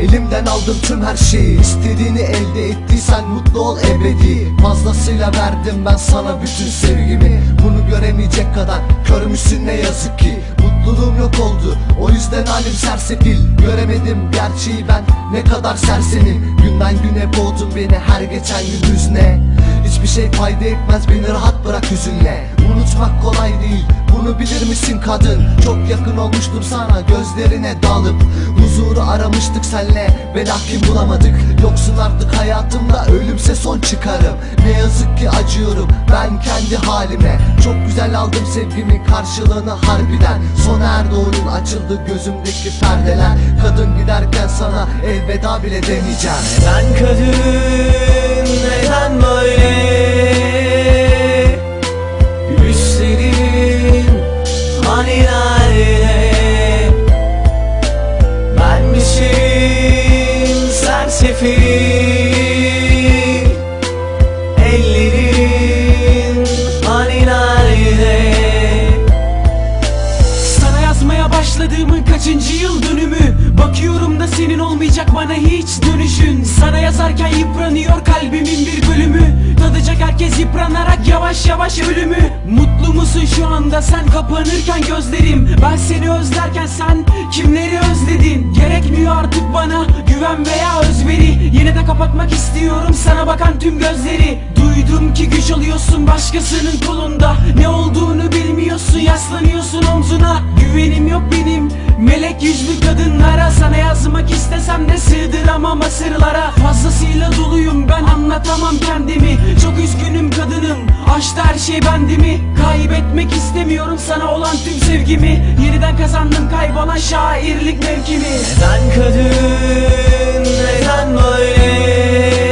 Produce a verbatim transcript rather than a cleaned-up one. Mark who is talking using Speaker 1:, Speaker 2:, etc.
Speaker 1: Elimden aldım tüm her şeyi, istediğini elde ettiysen mutlu ol ebedi. Fazlasıyla verdim ben sana bütün sevgimi, bunu göremeyecek kadar kör müsün ne yazık ki. Mutluluğum yok oldu, o yüzden halim sersefil. Göremedim gerçeği ben, ne kadar sersemim. Günden güne boğdun beni, her geçen gün hüzne. Hiçbir şey fayda etmez, beni rahat bırak hüzünle. Unutmak kolay değil, bunu bilir misin kadın? Çok yakın olmuştum sana, gözlerine dalıp huzuru aramıştık senle, ve lakin bulamadık. Yoksun artık hayatımda, ölümse son çıkarım. Ne yazık ki acıyorum ben kendi halime. Çok güzel aldım sevgimin karşılığını harbiden. Sona erdi oyun, açıldı gözümdeki perdeler. Kadın giderken sana elveda bile demeyeceğim.
Speaker 2: Neden kadın, neden böyle? Gülüşlerin hani nerede? Benmişim sersefil, ellerin hani nerede?
Speaker 3: Sana yazmaya başladığımın kaçıncı yıl dönümü? Bakıyorum da senin olmayacak bana hiç dönüşün. Sana yazarken yıpranıyor kalbimin bir bölümü. Tadacak herkes yıpranarak yavaş yavaş ölümü. Mutlu musun şu anda sen kapanırken gözlerim? Ben seni özlerken sen kimleri özledin? Gerekmiyor artık bana güven veya özveri. Yine de kapatmak istiyorum sana bakan tüm gözleri. Duydum ki güç alıyorsun başkasının kolunda. Ne olduğunu bilmiyorsun, yaslanıyorsun omzuna. Güvenim yok benim melek yüzlü kadınlara. Sana yazmak istesem de sığdıramam asırlara. Fazlasıyla doluyum ben, anlatamam kendimi. Çok üzgünüm kadınım, aştı her şey bendimi. Kaybetmek istemiyorum sana olan tüm sevgimi. Yeniden kazandım kaybolan şairlik mevkimi.
Speaker 2: Neden kadın, neden böyle?